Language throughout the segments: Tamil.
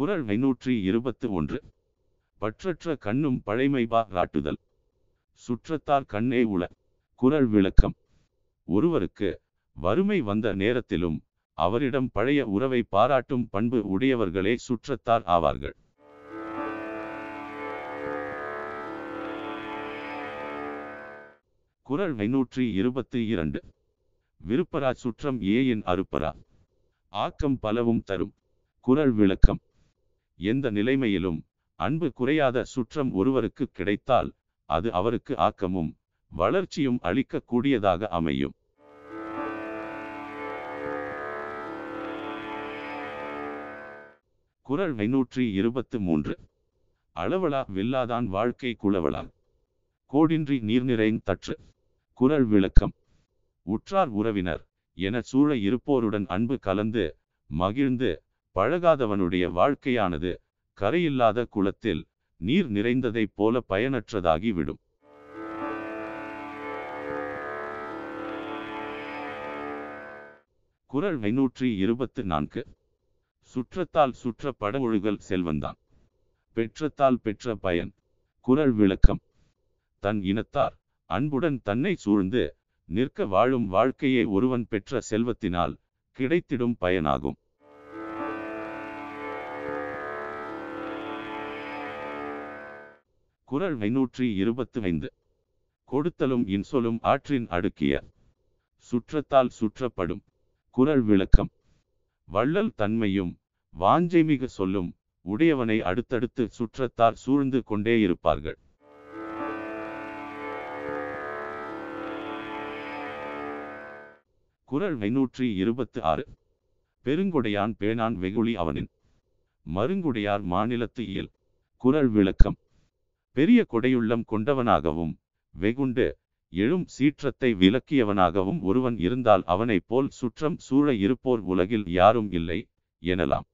குறள் 521. பற்றற்ற கண்ணும் பழைமைபா ராட்டுதல். சுற்றத்தார் கண்ணே உள. குறள் விளக்கம். ஒருவருக்கு வறுமை வந்த நேரத்திலும் அவரிடம் பழைய உறவை பாராட்டும் பண்பு உடையவர்களே சுற்றத்தார் ஆவார்கள். குறள் 522. விருப்பரா சுற்றம் ஏயின் அறுப்பரா. ஆக்கம் பலவும் தரும். குறள் விளக்கம். எந்த நிலைமையிலும் அன்பு குறையாத சுற்றம் ஒருவருக்கு கிடைத்தால் அது அவருக்கு ஆக்கமும் வளர்ச்சியும் அளிக்கக்கூடியதாக அமையும். குறள் 523. அளவலா வெல்லாதான் வாழ்க்கை குளவலா. கோடின்றி நீர் நிறைந் தற்று. குறள் விளக்கம். உற்றார் உறவினர் என சூழ இருப்போருடன் அன்பு கலந்து மகிழ்ந்து பழகாதவனுடைய வாழ்க்கையானது கரையில்லாத குளத்தில் நீர் நிறைந்ததைப் போல பயனற்றதாகிவிடும். குறள் 524. சுற்றத்தால் சுற்ற படஒழுகல் செல்வந்தான். பெற்றத்தால் பெற்ற பயன். குறள் விளக்கம். தன் இனத்தார் அன்புடன் தன்னை சூழ்ந்து நிற்க வாழும் வாழ்க்கையே ஒருவன் பெற்ற செல்வத்தினால் கிடைத்திடும் பயனாகும். குறள் 525. கொடுத்தலும் இன்சொலும் ஆற்றின் அடுக்கிய. சுற்றத்தால் சுற்றப்படும். குறள் விளக்கம். வள்ளல் தன்மையும் வாஞ்சைமிகு சொல்லும் உடையவனை அடுத்தடுத்து சுற்றத்தார் சூழ்ந்து கொண்டே இருப்பார்கள். குறள் 526. பெருங்கொடையான் பேணான் வெகுளி அவனின். மருங்குடையார் மாநிலத்து இயல். குறள் விளக்கம். பெரிய கொடையுள்ளம் கொண்டவனாகவும் வெகுண்டு எழும் சீற்றத்தை விலக்கியவனாகவும் ஒருவன் இருந்தால் அவனைப் போல் சுற்றம் சூழ இருப்போர் உலகில் யாரும் இல்லை எனலாம்.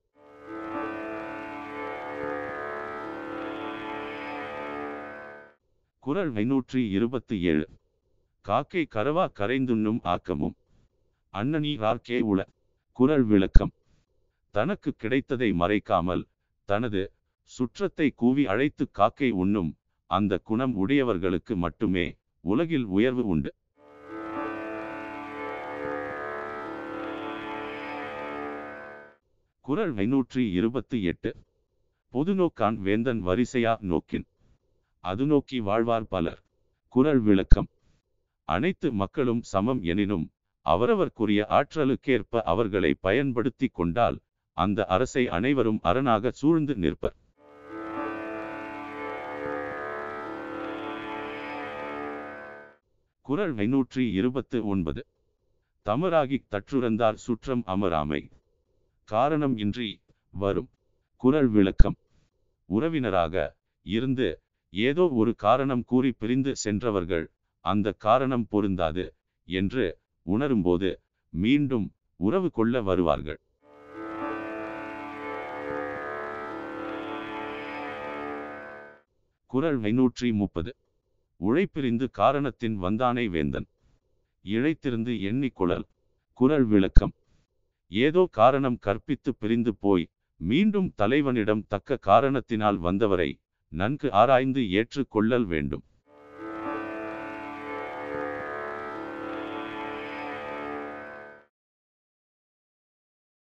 குறள் 527. காக்கை கரவா கரைந்துண்ணும் ஆக்கமும் அன்னநீரார்க்கே உள. குறள் விளக்கம். தனக்கு கிடைத்ததை மறைக்காமல் தனது சுற்றத்தை கூவி அழைத்து காக்கை உண்ணும் அந்த குணம் உடையவர்களுக்கு மட்டுமே உலகில் உயர்வு உண்டு. குறள் 528. பொதுநோக்கான் வேந்தன் வரிசையா நோக்கின் அது நோக்கி வாழ்வார் பலர். குறள் விளக்கம். அனைத்து மக்களும் சமம் எனினும் அவரவர்க்குரிய ஆற்றலுக்கேற்ப அவர்களை பயன்படுத்தி கொண்டால் அந்த அரசை அனைவரும் அரணாக சூழ்ந்து நிற்பர். குறள் 529. தமராகி தற்றுறந்தார் சுற்றம் அமராமை. காரணம் இன்றி வரும். குறள் விளக்கம். உறவினராக இருந்து ஏதோ ஒரு காரணம் கூறி பிரிந்து சென்றவர்கள் அந்த காரணம் பொருந்தாது என்று உணரும்போது மீண்டும் உறவு கொள்ள வருவார்கள். குறள் 530. உழைப்பிரிந்து காரணத்தின் வந்தானை வேந்தன். இழைத்திருந்து எண்ணிக்கொள்ளல். குறள் விளக்கம். ஏதோ காரணம் கற்பித்து பிரிந்து போய் மீண்டும் தலைவனிடம் தக்க காரணத்தினால் வந்தவரை நன்கு ஆராய்ந்து ஏற்றுக்கொள்ளல் வேண்டும்.